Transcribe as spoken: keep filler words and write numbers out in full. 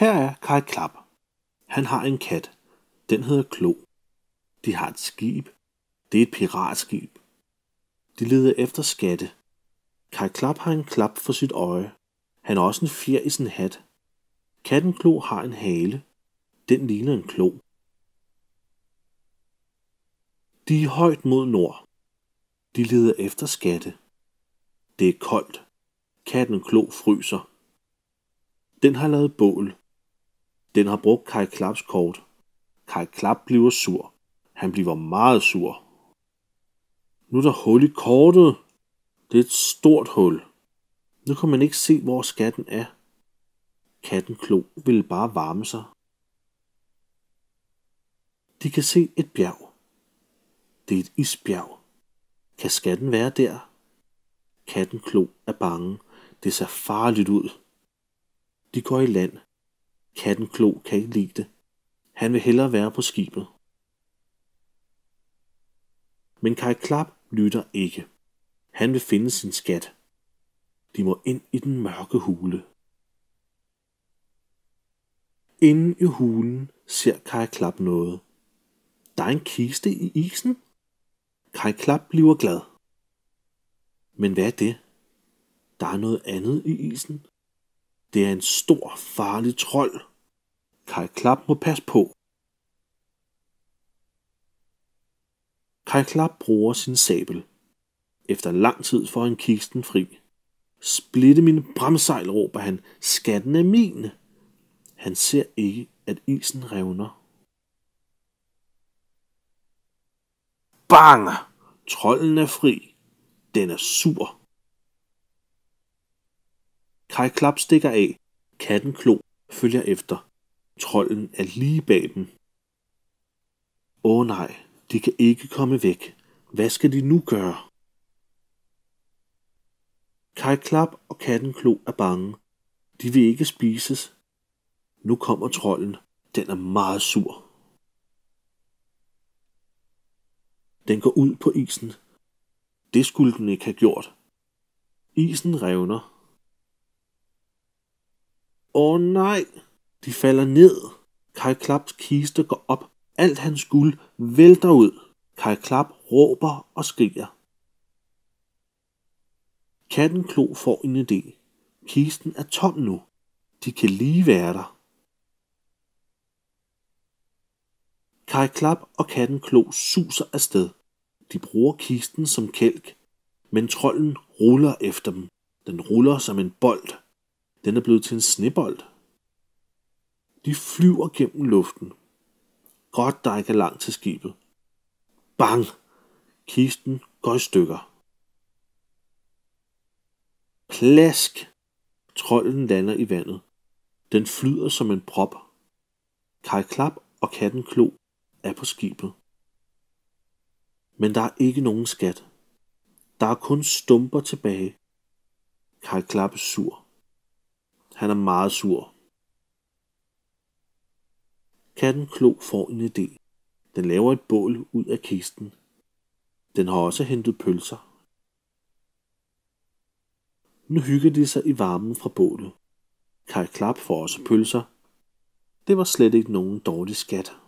Her er Kaj Klap. Han har en kat. Den hedder Klo. De har et skib. Det er et piratskib. De leder efter skatte. Kaj Klap har en klap for sit øje. Han har også en fjer i sin hat. Katten Klo har en hale. Den ligner en klo. De er højt mod nord. De leder efter skatte. Det er koldt. Katten Klo fryser. Den har lavet bål. Den har brugt Kaj Klaps kort. Kaj Klap bliver sur. Han bliver meget sur. Nu er der hul i kortet. Det er et stort hul. Nu kan man ikke se, hvor skatten er. Katten Klo ville bare varme sig. De kan se et bjerg. Det er et isbjerg. Kan skatten være der? Katten Klo er bange. Det ser farligt ud. De går i land. Katten Klo kan ikke lide det. Han vil hellere være på skibet. Men Kaj Klap lytter ikke. Han vil finde sin skat. De må ind i den mørke hule. Inde i hulen ser Kaj Klap noget. Der er en kiste i isen. Kaj Klap bliver glad. Men hvad er det? Der er noget andet i isen. Det er en stor, farlig trold. Kaj Klap må passe på. Kaj Klap bruger sin sabel. Efter lang tid får han kisten fri. Splitte mine bremsejl, råber han. Skatten er min. Han ser ikke, at isen revner. Bang! Trolden er fri. Den er sur. Kaj Klap stikker af. Katten Klo følger efter. Trolden er lige bag dem. Åh nej, de kan ikke komme væk. Hvad skal de nu gøre? Kaj Klap og katten Klo er bange. De vil ikke spises. Nu kommer trolden. Den er meget sur. Den går ud på isen. Det skulle den ikke have gjort. Isen revner. Åh nej, de falder ned. Kaj Klaps kiste går op. Alt hans guld vælter ud. Kaj Klap råber og skriger. Katten Klo får en idé. Kisten er tom nu. De kan lige være der. Kaj Klap og katten Klo suser afsted. De bruger kisten som kælk, men trolden ruller efter dem. Den ruller som en bold. Den er blevet til en snebold. De flyver gennem luften. Godt der ikke er langt til skibet. Bang! Kisten går i stykker. Plask! Trolden lander i vandet. Den flyder som en prop. Kaj Klap og katten Klo er på skibet. Men der er ikke nogen skat. Der er kun stumper tilbage. Kaj Klap er sur. Han er meget sur. Katten Klo får en idé. Den laver et bål ud af kisten. Den har også hentet pølser. Nu hygger de sig i varmen fra bålet. Kaj Klap får også pølser. Det var slet ikke nogen dårlig skat.